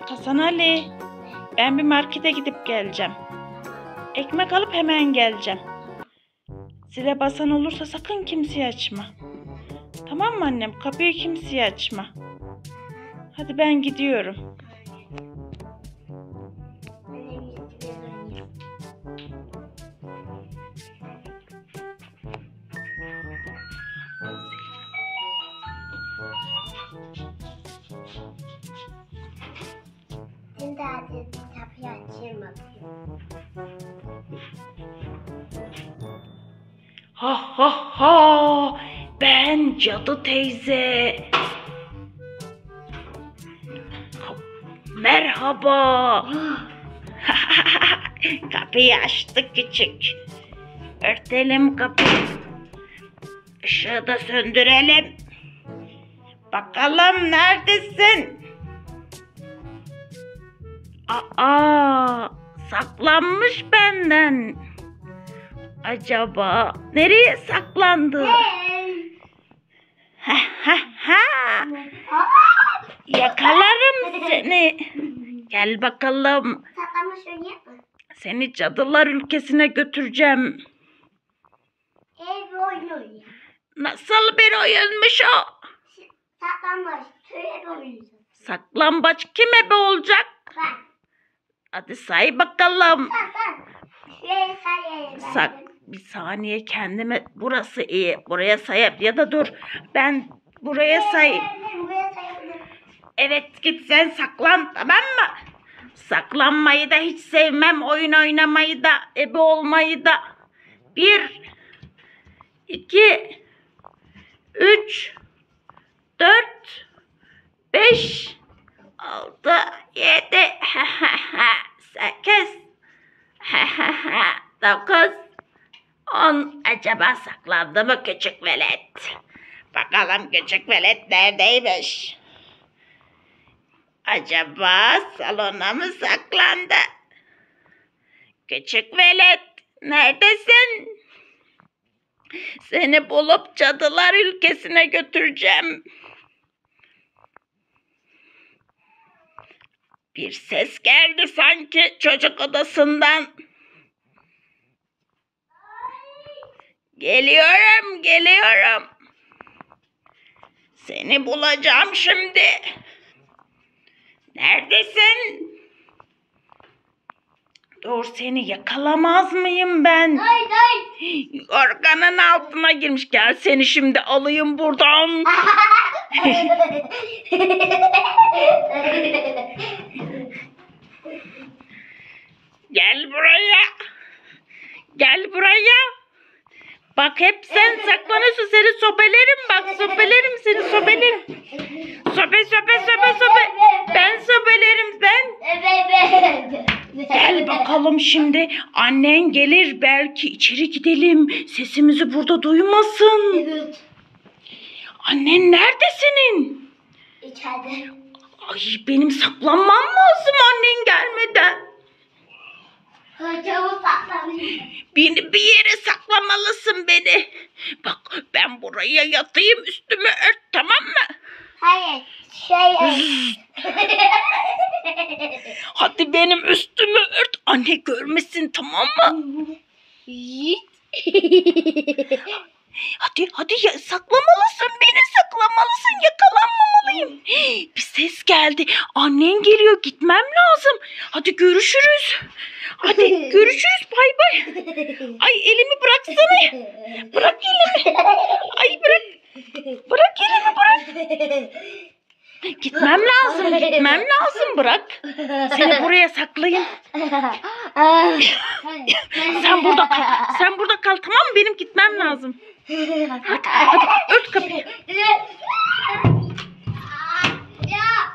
Hasan Ali, ben bir markete gidip geleceğim. Ekmek alıp hemen geleceğim. Zile basan olursa sakın kimseye açma. Tamam mı annem? Kapıyı kimseye açma. Hadi ben gidiyorum. Şimdi hadi kapıyı açayım bakayım. Ha ha ha! Ben Cadı teyze. Merhaba. Kapıyı açtık küçük. Örtelim kapıyı. Işığı da söndürelim. Bakalım neredesin? Aa, saklanmış benden. Acaba nereye saklandı? Ha ha ha! Yakalarım seni. Gel bakalım. Saklanmış oynayalım mı? Seni cadılar ülkesine götüreceğim. Bir oyun oynayalım. Nasıl bir oyunmuş o? Saklanmış. Şöyle bir oyun. Saklambaç kim ebe olacak? Ben. Hadi say bakalım. Sen. Şöyle sayayım. Bir saniye kendime. Burası iyi. Buraya sayıp ya da dur. Ben buraya say. Buraya sayabilirim. Evet git sen saklan, tamam mı? Saklanmayı da hiç sevmem. Oyun oynamayı da, ebe olmayı da. 1, 2, 3, 4, 5, 6, 7, 8, 9, 10. Acaba saklandı mı küçük velet? Bakalım küçük velet neredeymiş? Acaba salona mı saklandı? Küçük velet neredesin? Seni bulup cadılar ülkesine götüreceğim. Bir ses geldi sanki çocuk odasından. Geliyorum, geliyorum. Seni bulacağım şimdi. Neredesin? Dur, seni yakalamaz mıyım ben? Hayır. Organın altına girmiş. Gel seni şimdi alayım buradan. Gel buraya. Gel buraya. Bak hep sen saklanıyorsun. Seni sobelerim bak. Sobelerim seni, sobelerim. Sobe. Ben sobelerim ben. Gel bakalım şimdi. Annen gelir belki, içeri gidelim. Sesimizi burada duymasın. Evet. Annen nerede senin? İçeride. Ay, benim saklanmam lazım annen gelmeden. Çabuk saklanayım. Beni bir yere saklamalısın beni. Bak ben buraya yatayım, üstümü ört, tamam mı? Hayır. Şöyle. Hadi benim üstümü ört. Anne görmesin, tamam mı? Hadi ya, saklamalısın beni, saklamalısın, yakalanmamalıyım. Bir ses geldi. Annen geliyor, gitmem lazım. Hadi görüşürüz. Hadi görüşürüz, bay bay. Ay elimi bıraksana. Bırak elimi. Ay bırak. Bırak elimi, bırak. Gitmem lazım, bırak. Seni buraya saklayayım. Sen burada kal, tamam mı? Benim gitmem lazım. Hadi ört kapıyı. Ya.